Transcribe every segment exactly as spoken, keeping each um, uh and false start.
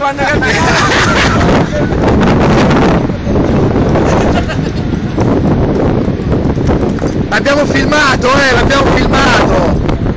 fanno capire. L'abbiamo filmato, eh, l'abbiamo filmato!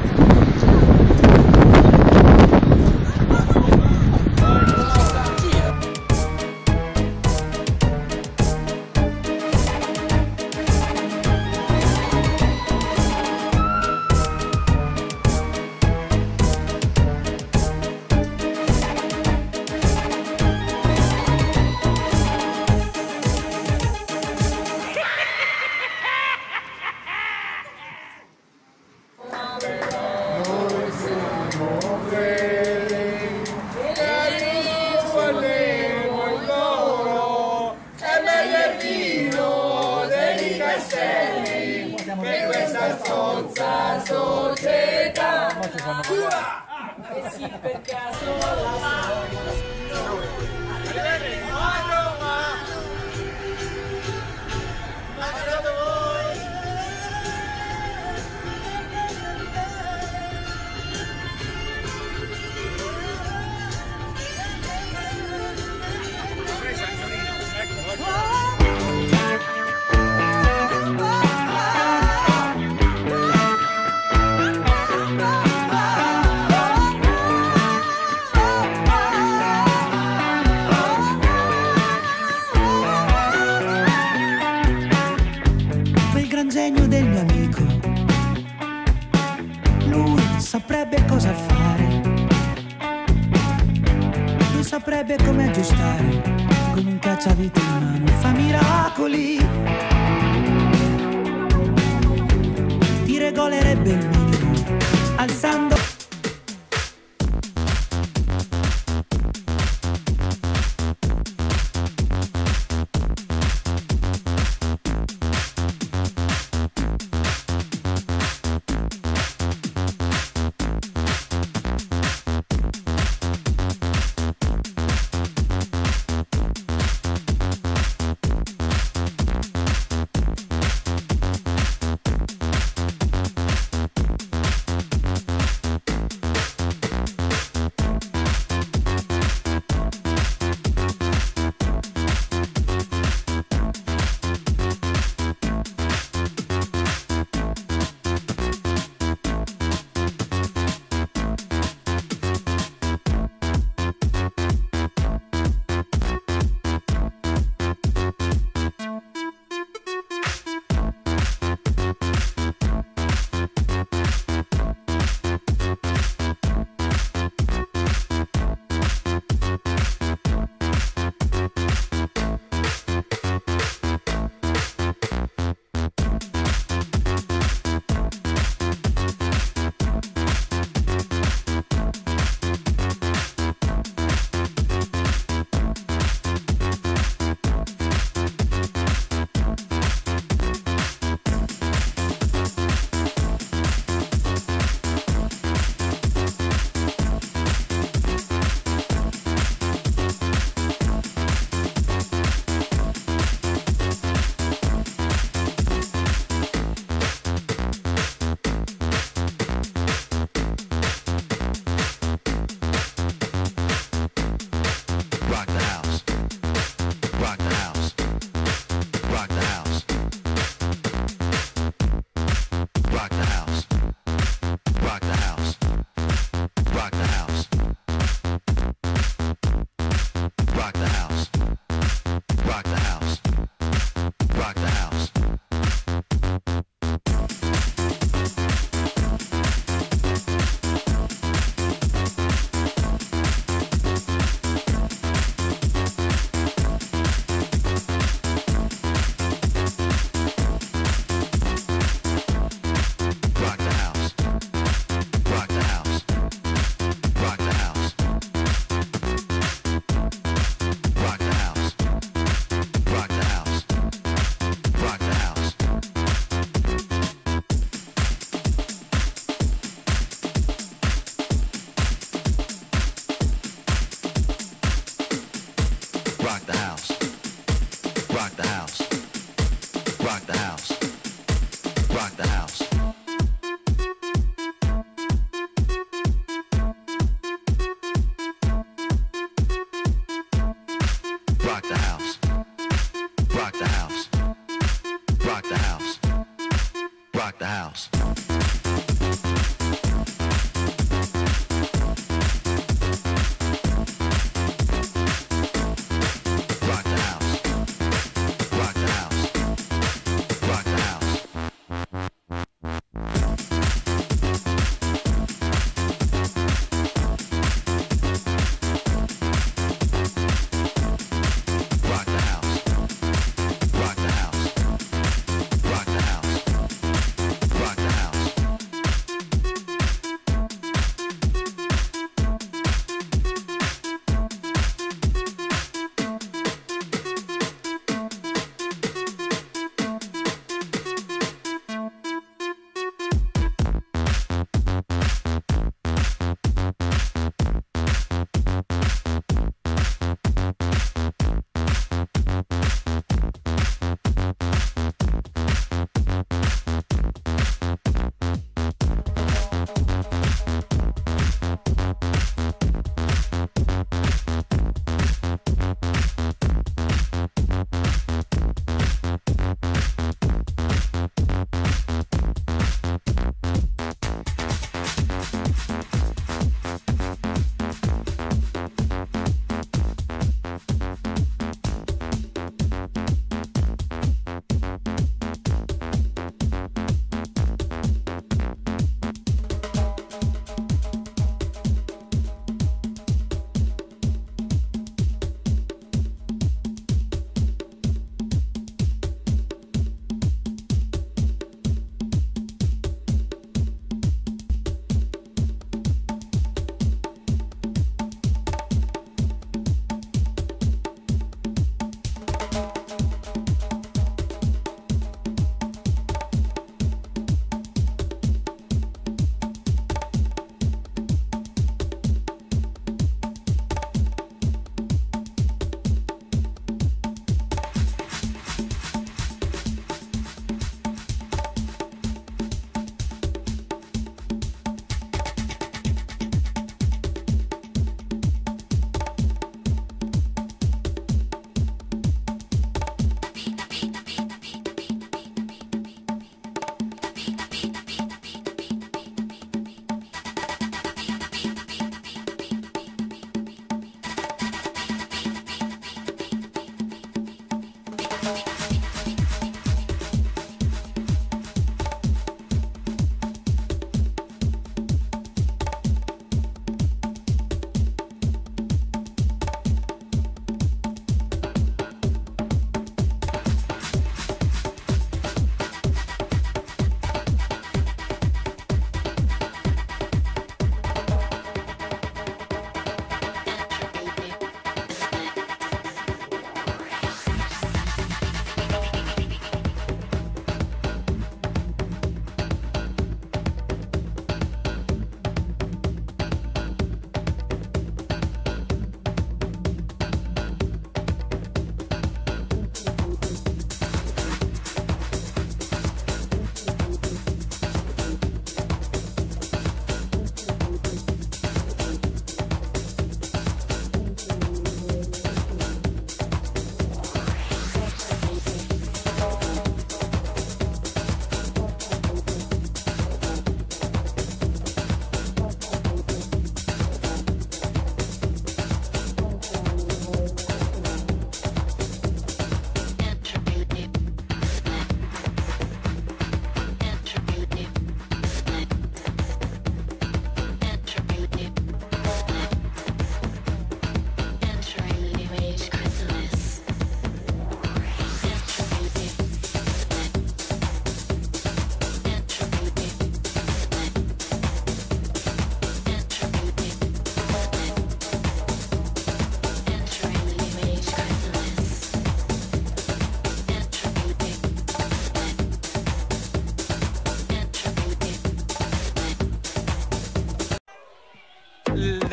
Per questa stronza società e sì, per caso la Genio del mio amico, lui saprebbe cosa fare, lui saprebbe come aggiustare, con un cacciavite in mano fa miracoli, ti regolerebbe il minimo, alzando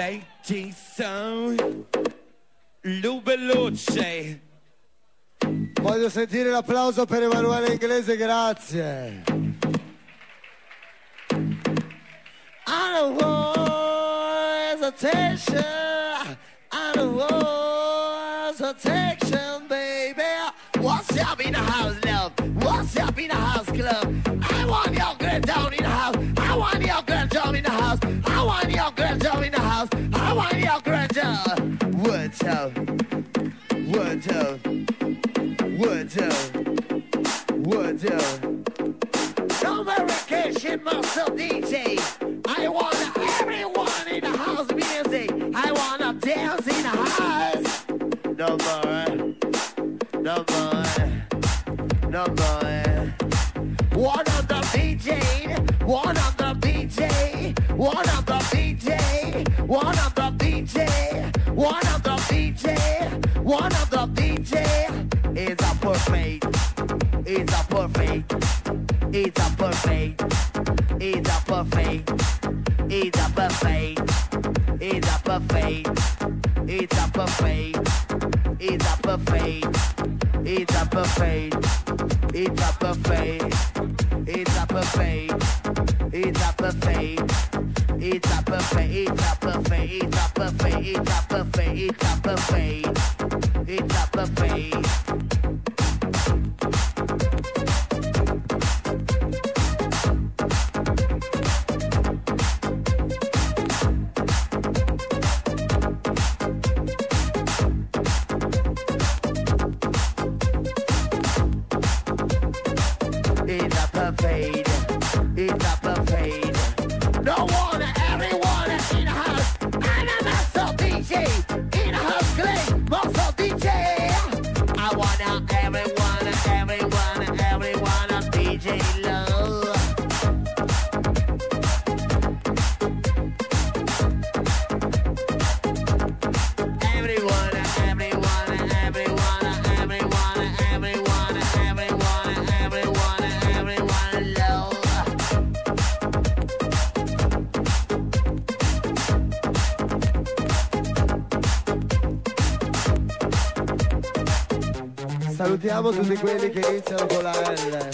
lady sound, Lubeluce. Voglio sentire l'applauso per Emanuele Inglese, grazie. I don't want hesitation, I don't want hesitation, baby. What's up in the house, love? What's up in the house, club? I want your girl down in the house. I want your girl down in the house. I want your girl down in the house. I want your girl down. What's up? What's up? What's up? What's up? No vacation, master D J. I want everyone in the house music. I wanna dance in the house. No more, no more, no more. One of the D J, one of the D J, one of the D J, one of the D J, one of the D J, one of the D J. It's a perfect, it's a perfect, it's a perfect, it's a perfect, it's a perfect, it's a perfect, it's a perfect, it's a perfect, it's a perfect, it's a perfect, it's a perfect, it's a perfect, it's a perfect, it's a perfect, it's a perfect, it's a perfect, it's a perfect, it's a perfect. It's a buffet. No one, everyone in the house. And I'm a D J in the house, Clay, muscle D J. I wanna everyone, everyone, everyone, D J love. Everyone, everyone, everyone, everyone, everyone, everyone, everyone, everyone love. Salutiamo tutti quelli che iniziano con la L.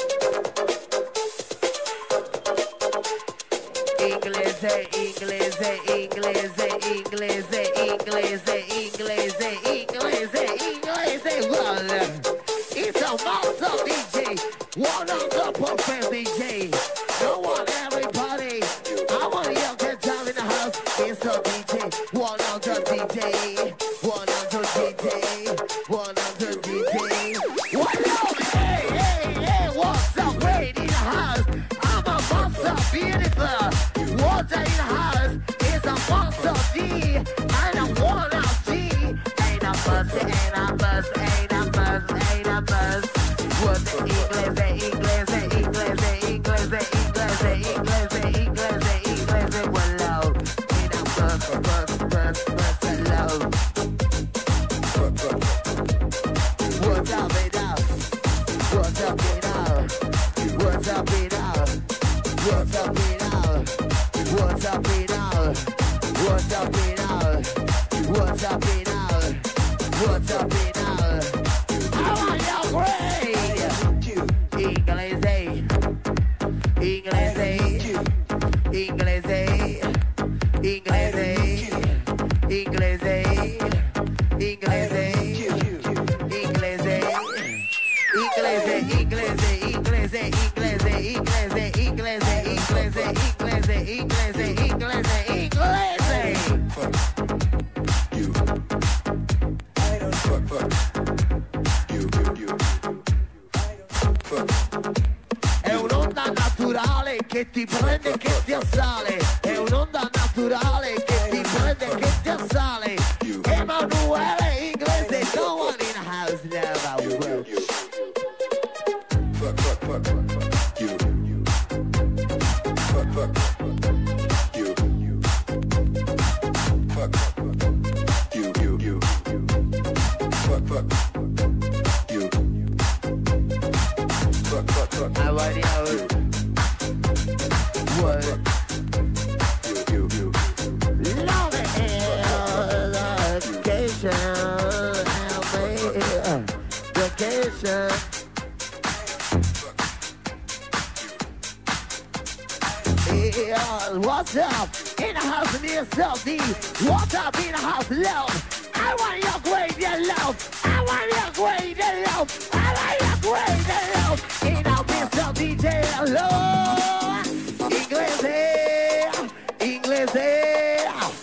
Inglese, inglese, inglese, inglese, inglese, inglese, inglese, inglese, well, it's a master D J, one of the perfect D J. No one, everybody, I want you to get down in the house. It's a D J, one of the D J, one of the D J, one of the D J. What up? Hey, hey, hey, what's up? Great in the house. I'm a monster, beautiful. Water in the house is a monster D. And I'm one of G. Ain't a bus, ain't a bus, ain't a bus, ain't a bus. What's the English, English, English, English, English, English, English, English, hello. Ain't a bus, bus, bus, bus, hello. What's up, it up? What's up, it up? What's up, it up? What's up, it up? What's up, it up? What's up, it up? What's up, it up? What's up, it up? I want your grade! Inglese, Inglese, Inglese, Inglese, Inglese, Inglese, Inglese, Inglese, Inglese, Inglese, Inglese, Inglese, Inglese, Inglese, Inglese, Inglese, Inglese. You. I don't fuck fuck. You, you, you. I don't fuck fuck. È un'onda naturale che ti prende e che ti assale. È un'onda naturale che ti prende e che ti assale. Emanuele Inglese, no one in the house never will. Fuck, fuck, fuck, fuck, you, you. Fuck, fuck, you, you. Fuck, you, you, you. Fuck, fuck, you. Fuck, fuck, fuck. I want you. What? You, you, you. Love it. Yeah, what's up? In the house of yourself, D. What's up in the house of love? I want your great love. I want your great love. I want your great love. In the house of D J, hello. Inglese, Inglese.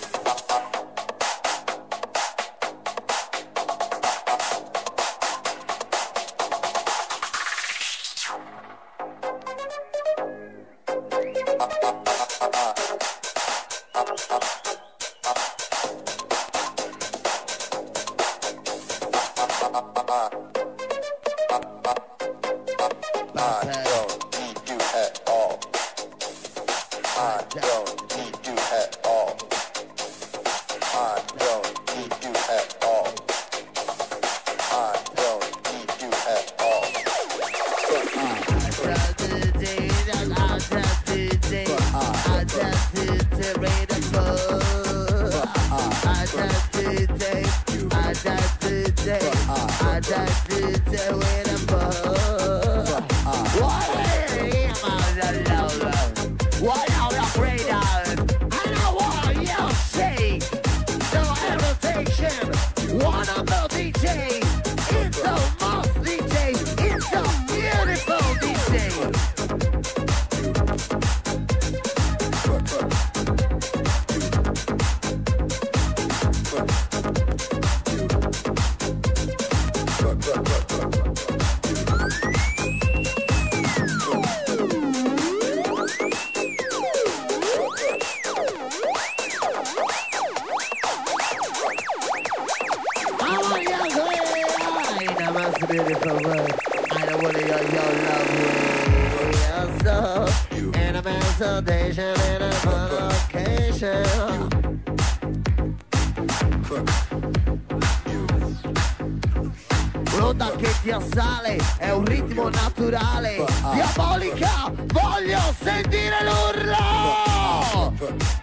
L'onda che ti assale è un ritmo naturale. Diabolica, voglio sentire l'urlo.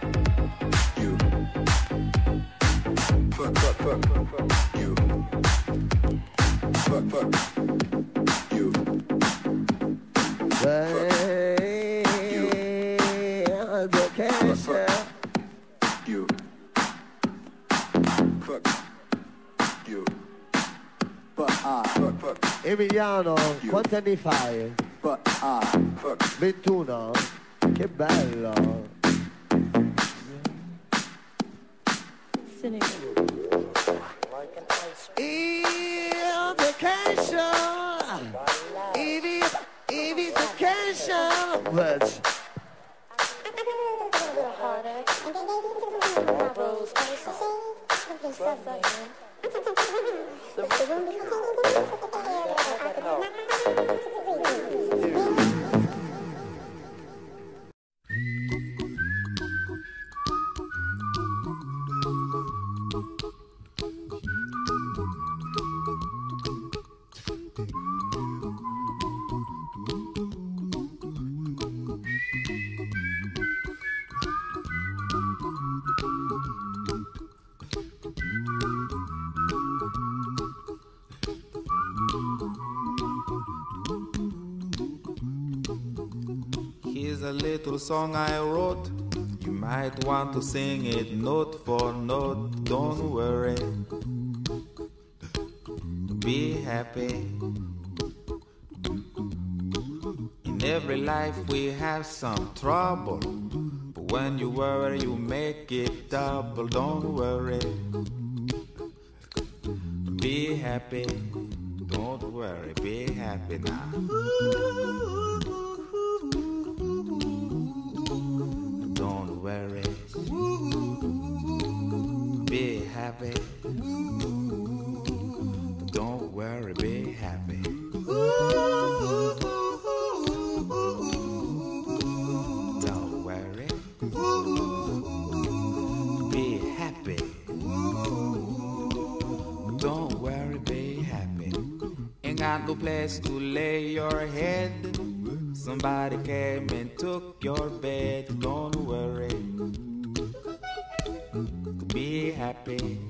Emiliano, quanti anni fai? ventuno? Che bello! Evocation, evocation, but Here's a little song I wrote. You might want to sing it note for note. Don't worry, be happy. In every life we have some trouble, but when you worry you make it double. Don't worry, be happy. Don't worry, be happy now. Don't worry, be happy. Don't worry, be happy. Don't worry, be happy. Don't worry, be happy. Ain't got no place to lay your head. Somebody came and took your bed. Don't worry, be happy.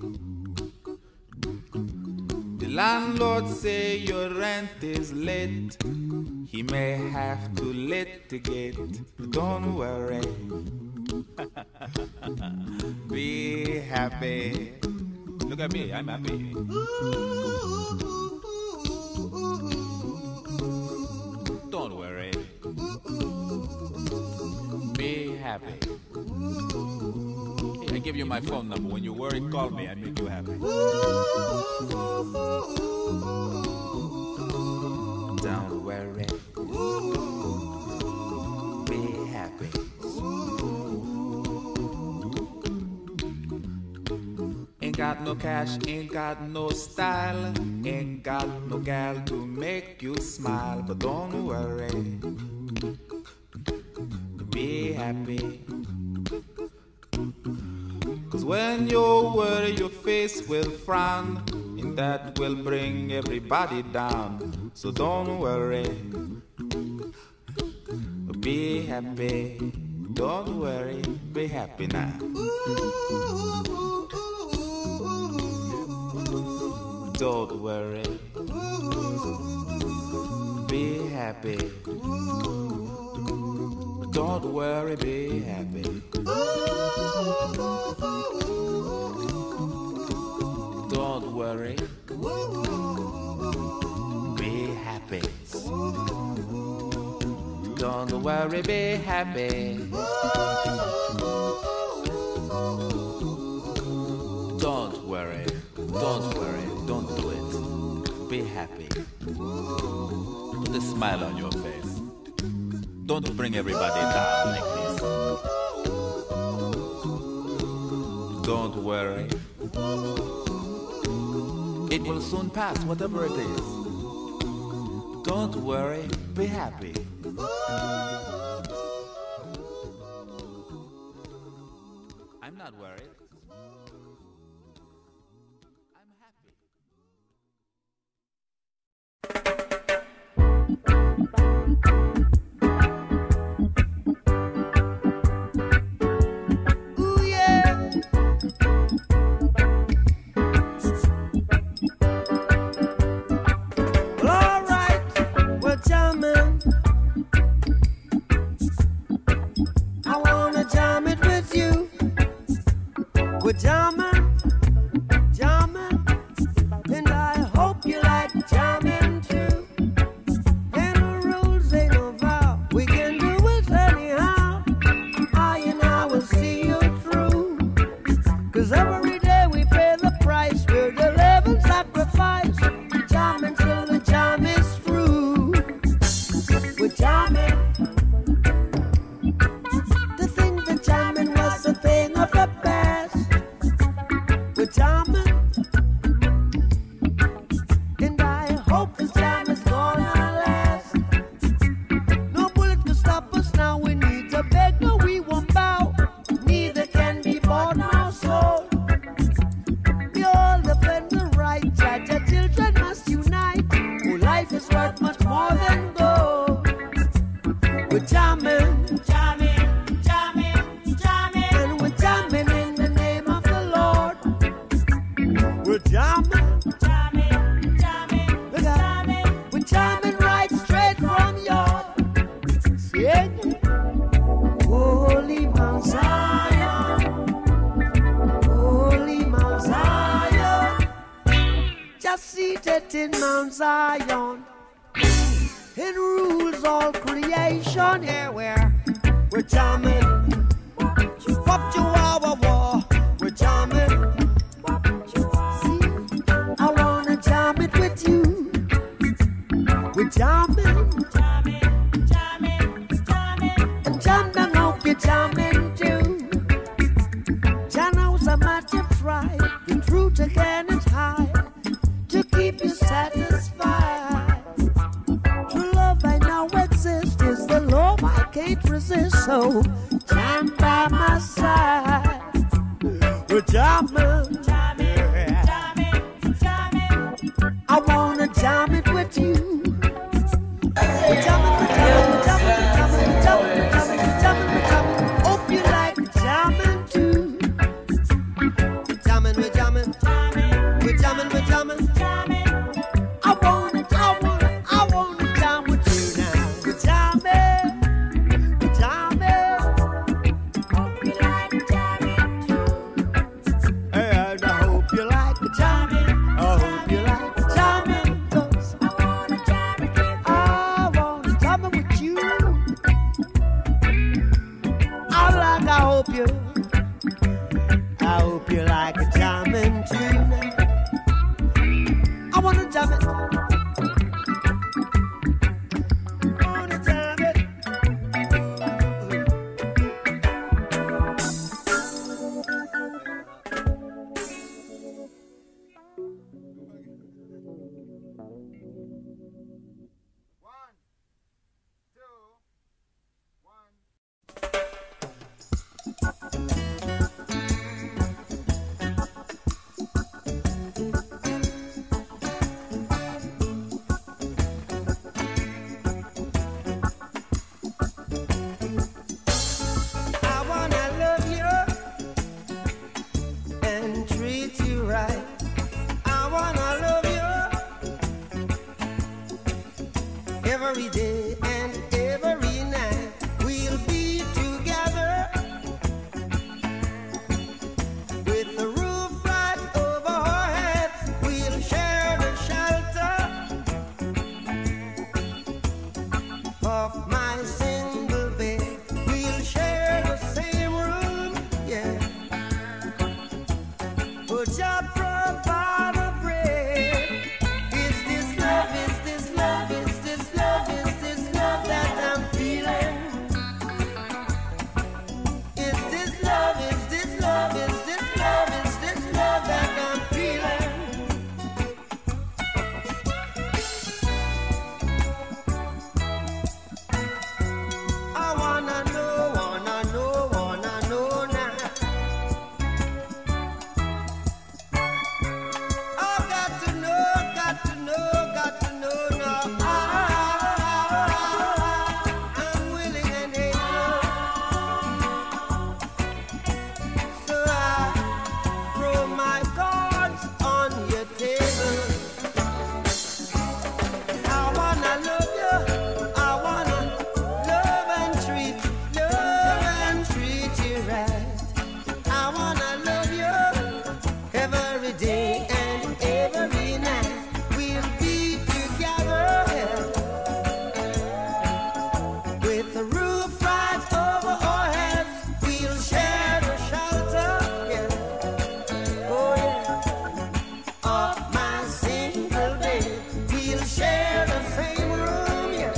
The landlord say your rent is late. He he may have to litigate. Don't worry. Be happy. Look at me, I'm happy. Don't worry. Be happy. I give you my phone number. When you worry, call me. I make you happy. Don't worry. Be happy. Ain't got no cash, ain't got no style, ain't got no gal to make you smile. But don't worry. Be happy. Cause when you worry, your face will frown, and that will bring everybody down. So don't worry. Be happy. Don't worry. Be happy now. Don't worry. Be happy. Don't worry, be happy. Don't worry. Be happy. Don't worry, be happy. Don't worry. Don't worry. Don't do it. Be happy. Put a smile on your face. Don't bring everybody down like this. Don't worry. It will soon pass, whatever it is. Don't worry, be happy. I'm not worried. I'm happy. In Mount Zion, it rules all creation. Here we're we're jamming, pop chihuahua war. We're jamming. See, I wanna jam it with you. We're jamming, jamming, jamming, jamming, and jam them hope you're jamming too. Jano's a match of pride. The truth again is high. To keep you satisfied. True love I know exists is the love I can't resist. So jam by my side. We're jamming, jamming, jamming, jamming. I wanna jam it with you. We're jamming, we're jamming, we're jamming, we're jamming, we're jamming, we're jamming, we're jamming. Hope you like jamming too. We're jamming, we're jamming, we're jamming, we're jamming. I wanna, I wanna, I wanna jam with you now. And I hope you, I hope you like a jamming tune. I wanna jam it. I wanna jam it. Every day and every night we'll be together with the roof right over our heads. We'll share the shelter of my single bed. We'll share the same room, yeah. But just provide the bread. Is this love? Is this love? Is this love? Is this love that I'm feeling? Is this love? Is this love? Is this love? Is this love that I'm feeling? I wanna know, wanna know, wanna know now. I've got to know, got to know, got to know now. I, I'm willing and able. So I throw my cards on your table. I wanna love you. I wanna love and treat, love and treat you right. I wanna love you every day and every night. We'll be together with the roof right over our heads. We'll share the shelter, yeah. Oh yeah, of my single bed. We'll share the same room, yeah.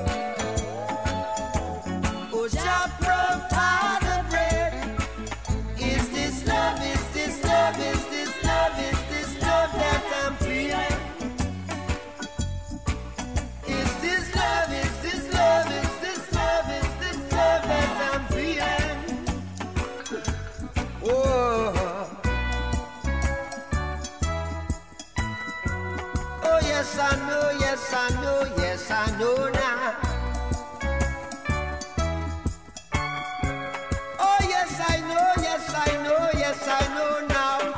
Oh, just provide the bread. Is this love? Is this love? Is this love? Is this love that I'm feeling? Is this love? Is this love? Is this love? Is this love that I'm feeling? Oh, oh yes I know, yes I know, yes I know now. Oh yes I know, yes I know, yes I know now.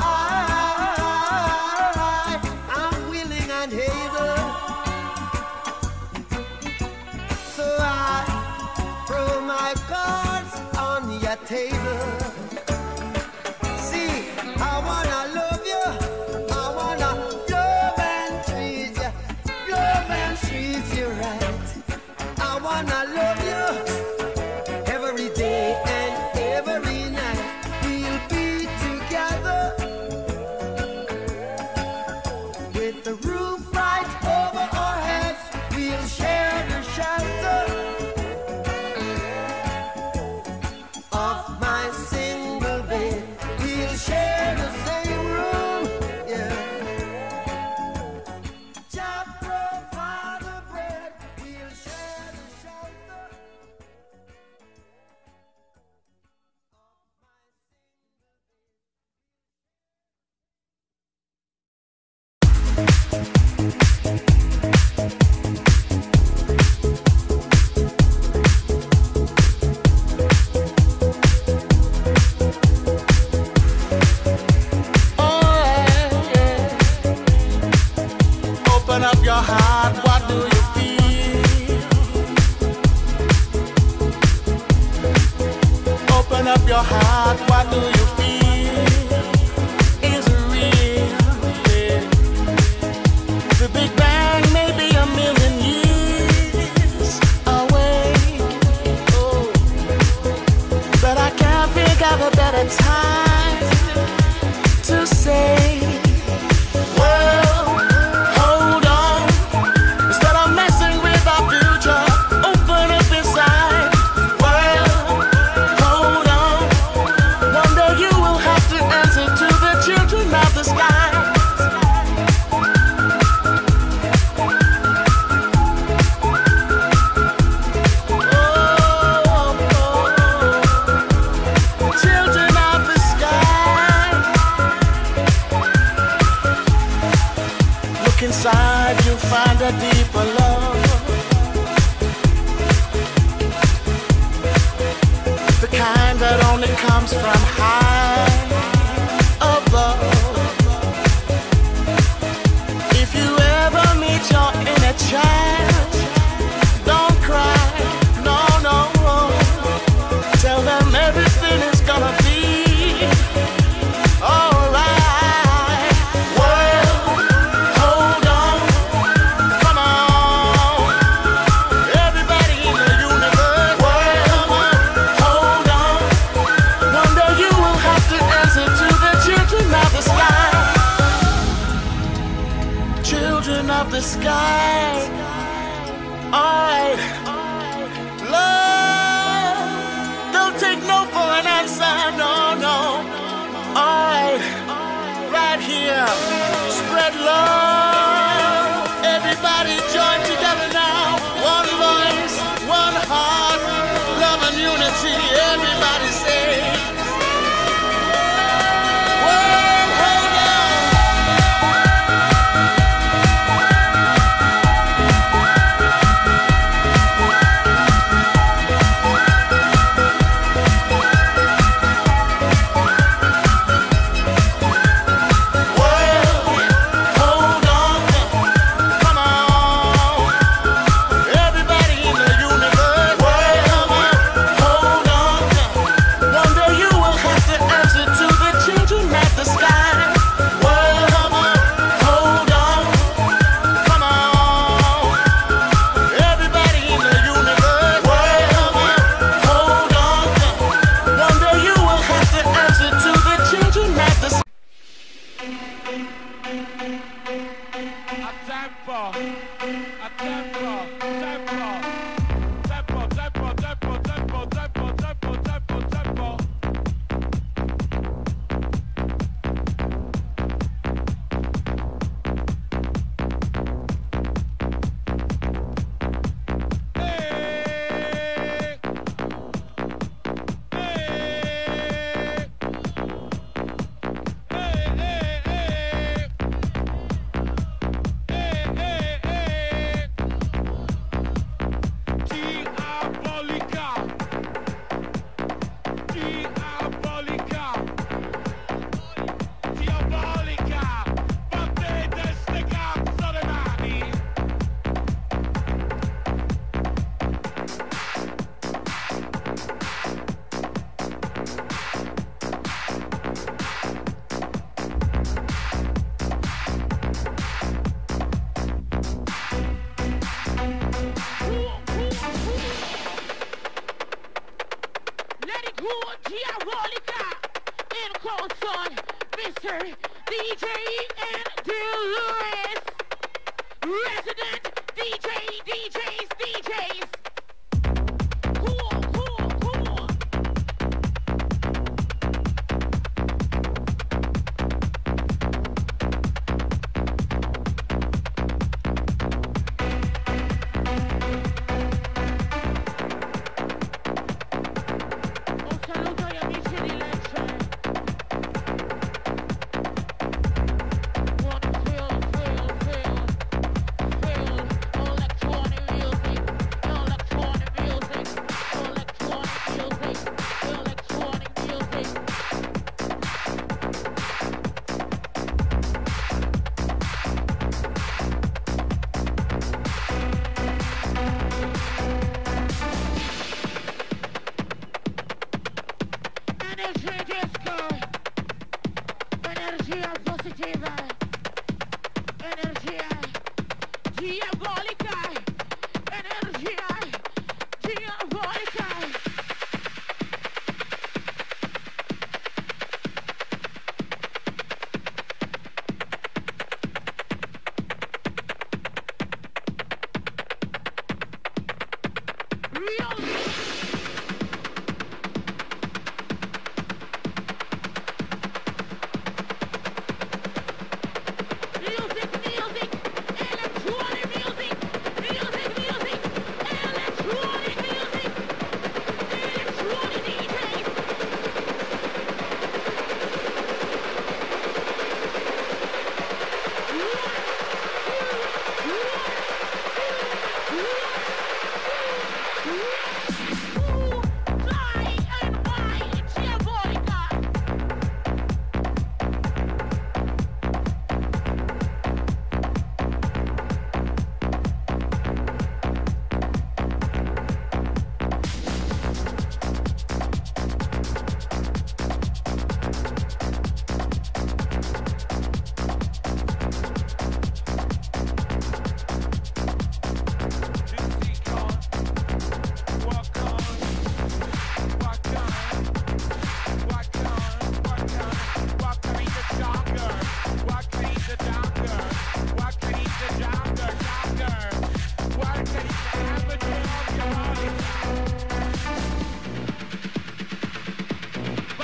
I, I'm willing and able. So I throw my cards on your table. See, I wanna love you. I wanna love and treat you, love and treat you right. I wanna love you every day and every night. We'll be together with the roof right over our heads. We'll share the shelter of my single bed. We'll share the same room, yeah. Just provide the bread. We'll share the shelter. Open up your heart, what do you feel? Open up your heart, what do you feel? Is it real? Yeah. The Big Bang may be a million years away, oh, but I can't have a better time to say, well, hold on. Instead of messing with our future, open up inside. Well, hold on. One day you will have to answer to the children of the sky. Inside you find a deeper love, the kind that only comes from high above. If you ever meet your inner child, don't cry, no, no. Tell them everything is gonna be alright. Of the sky, alright, love, don't take no for an answer, no, no, alright, right here, spread love, everybody join together now, one voice, one heart, love and unity, everybody say,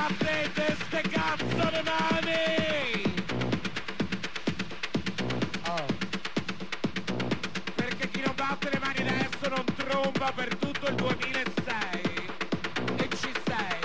battete ste cazzo le mani! Oh. Perché chi non batte le mani adesso non tromba per tutto il duemilasei. E ci sei.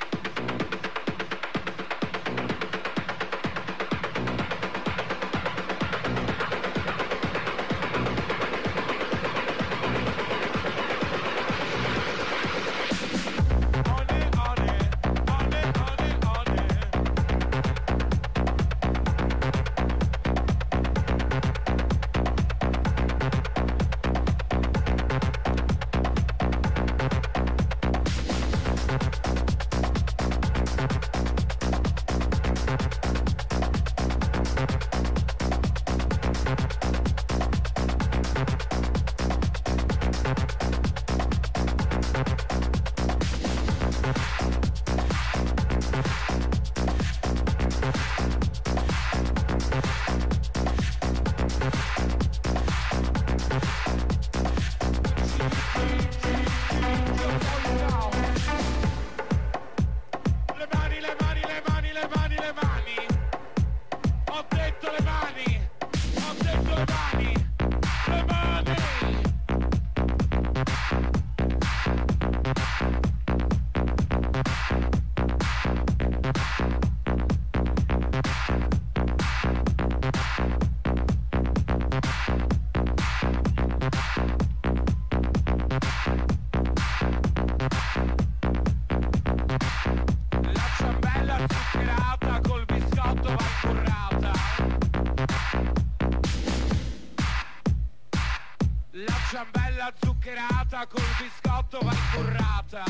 Ciambella zuccherata col biscotto va incurrata.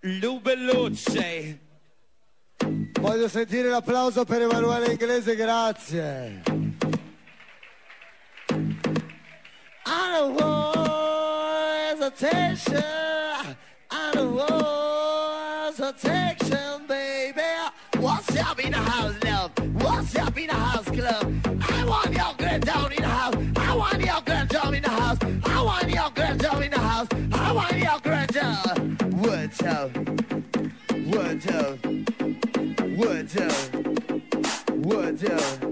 Lubelucci. Voglio sentire l'applauso per Emanuele Inglese, grazie. I don't want hesitation. I don't want hesitation, baby. What's up in the house, love? What's up in the house, club? I want your girl down in the house. I want your girl down in the house. I want your girl down in the house. I want your girl down. What's up? What's up? What's up? What's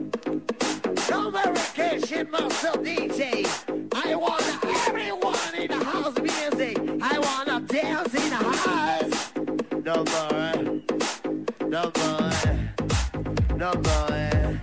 up? Summer vacation, muscle D J. I want everyone in the house music. I wanna dance in the house. No more, no more, no more.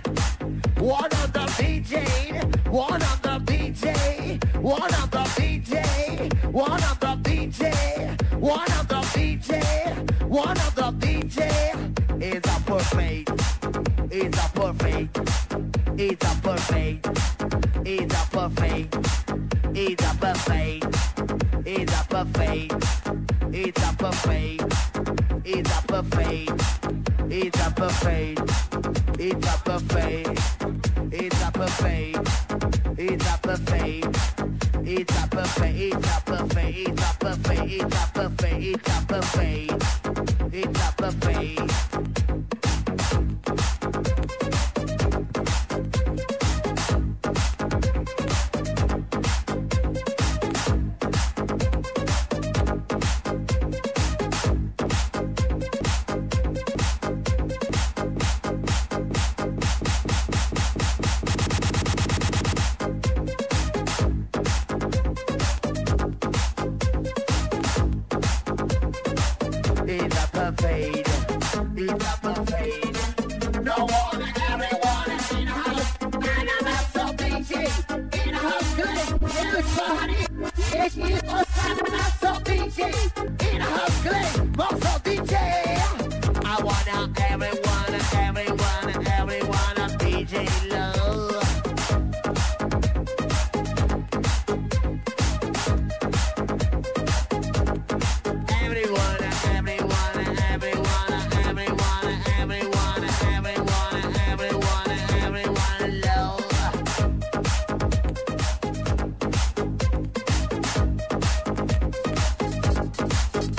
One on the D J, one on the D J, one on the D J, one on the D J, one on the D J, one on the D J. It's a perfect, it's a perfect, it's a perfect, it's a perfect, it's a perfect, it's a perfect, it's a perfect, it's a perfect, it's a perfect, it's a perfect, it's a perfect, it's a perfect, it's a perfect, it's a perfect, it's a perfect, it's a perfect, it's a perfect, it's a perfect.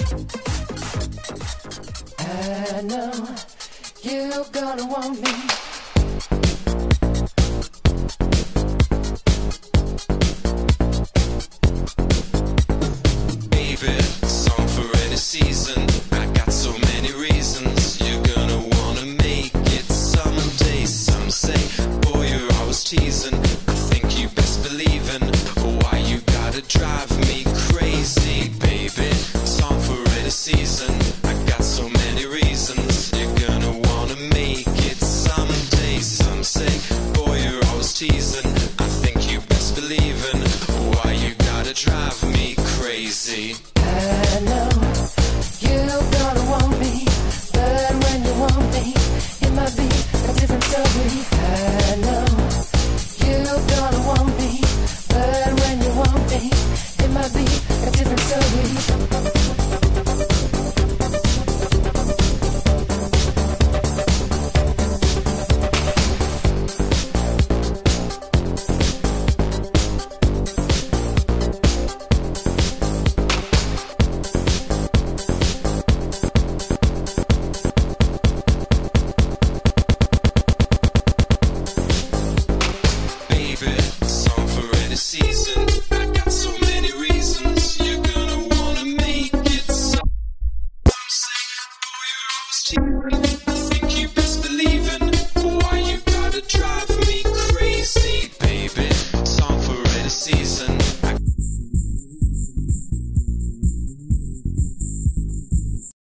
I know you're gonna want me.